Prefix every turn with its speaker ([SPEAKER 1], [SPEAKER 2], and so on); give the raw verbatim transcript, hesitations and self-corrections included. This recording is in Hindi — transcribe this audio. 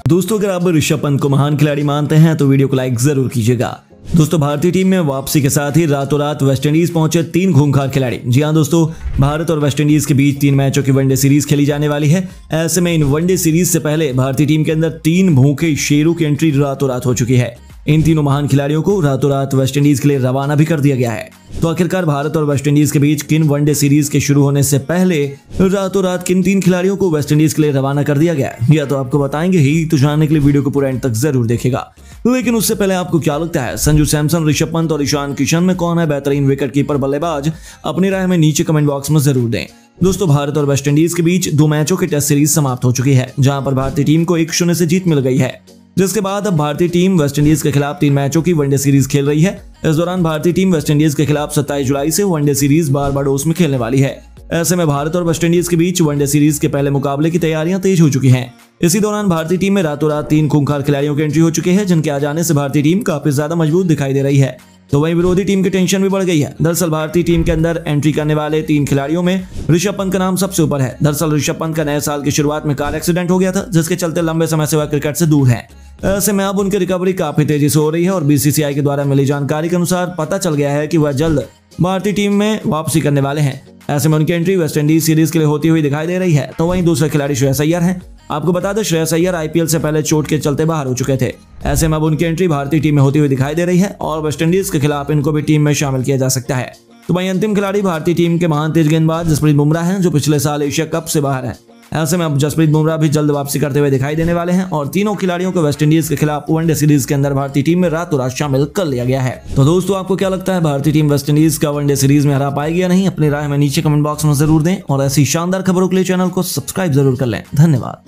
[SPEAKER 1] दोस्तों अगर आप ऋषभ पंत को महान खिलाड़ी मानते हैं तो वीडियो को लाइक जरूर कीजिएगा। दोस्तों भारतीय टीम में वापसी के साथ ही रातों रात वेस्टइंडीज पहुंचे तीन खूंखार खिलाड़ी। जी हां दोस्तों, भारत और वेस्टइंडीज के बीच तीन मैचों की वनडे सीरीज खेली जाने वाली है। ऐसे में इन वनडे सीरीज से पहले भारतीय टीम के अंदर तीन भूखे शेरों की एंट्री रातों रात हो चुकी है। इन तीनों महान खिलाड़ियों को रातों रात वेस्टइंडीज के लिए रवाना भी कर दिया गया है। तो आखिरकार भारत और वेस्टइंडीज के बीच किन वनडे सीरीज के शुरू होने से पहले रातों रात किन तीन खिलाड़ियों को वेस्टइंडीज के लिए रवाना कर दिया गया है, यह तो आपको बताएंगे ही। तो जानने के लिए वीडियो को पूरा एंड तक जरूर देखेगा। लेकिन उससे पहले आपको क्या लगता है, संजू सैमसन, ऋषभ पंत और ईशान किशन में कौन है बेहतरीन विकेट कीपर बल्लेबाज? अपनी राय में नीचे कमेंट बॉक्स में जरूर दें। दोस्तों भारत और वेस्टइंडीज के बीच दो मैचों की टेस्ट सीरीज समाप्त हो चुकी है, जहां पर भारतीय टीम को एक शून्य से जीत मिल गई है, जिसके बाद अब भारतीय टीम वेस्टइंडीज के खिलाफ तीन मैचों की वनडे सीरीज खेल रही है। इस दौरान भारतीय टीम वेस्टइंडीज के खिलाफ सत्ताईस जुलाई से वनडे सीरीज बारबाडोस में खेलने वाली है। ऐसे में भारत और वेस्टइंडीज के बीच वनडे सीरीज के पहले मुकाबले की तैयारियां तेज हो चुकी हैं। इसी दौरान भारतीय टीम में रातों रात तीन खूंखार खिलाड़ियों की एंट्री हो चुकी है, जिनके आ जाने से भारतीय टीम काफी ज्यादा मजबूत दिखाई दे रही है। तो वहीं विरोधी टीम की टेंशन भी बढ़ गई है। दरअसल भारतीय टीम के अंदर एंट्री करने वाले तीन खिलाड़ियों में ऋषभ पंत का नाम सबसे ऊपर है। दरअसल ऋषभ पंत का नए साल की शुरुआत में कार एक्सीडेंट हो गया था, जिसके चलते लंबे समय से वह क्रिकेट से दूर है। ऐसे में अब उनकी रिकवरी काफी तेजी से हो रही है और बीसीसीआई के द्वारा मिली जानकारी के अनुसार पता चल गया है कि वह जल्द भारतीय टीम में वापसी करने वाले हैं। ऐसे में उनकी एंट्री वेस्टइंडीज सीरीज के लिए होती हुई दिखाई दे रही है। तो वहीं दूसरे खिलाड़ी श्रेयस अय्यर हैं। आपको बता दें, श्रेयस अय्यर आईपीएल से पहले चोट के चलते बाहर हो चुके थे। ऐसे में अब उनकी एंट्री भारतीय टीम में होती हुई दिखाई दे रही है और वेस्टइंडीज के खिलाफ इनको भी टीम में शामिल किया जा सकता है। तो वहीं अंतिम खिलाड़ी भारतीय टीम के महान तेज गेंदबाज जसप्रीत बुमराह हैं, जो पिछले साल एशिया कप से बाहर है। ऐसे में अब जसप्रीत बुमराह भी जल्द वापसी करते हुए दिखाई देने वाले हैं और तीनों खिलाड़ियों को वेस्टइंडीज के खिलाफ वनडे सीरीज के अंदर भारतीय टीम में रातों रात शामिल कर लिया गया है। तो दोस्तों आपको क्या लगता है, भारतीय टीम वेस्टइंडीज का वनडे सीरीज में हरा पाएगी या नहीं? अपनी राय में नीचे कमेंट बॉक्स में जरूर दें और ऐसी शानदार खबरों के लिए चैनल को सब्सक्राइब जरूर कर लें। धन्यवाद।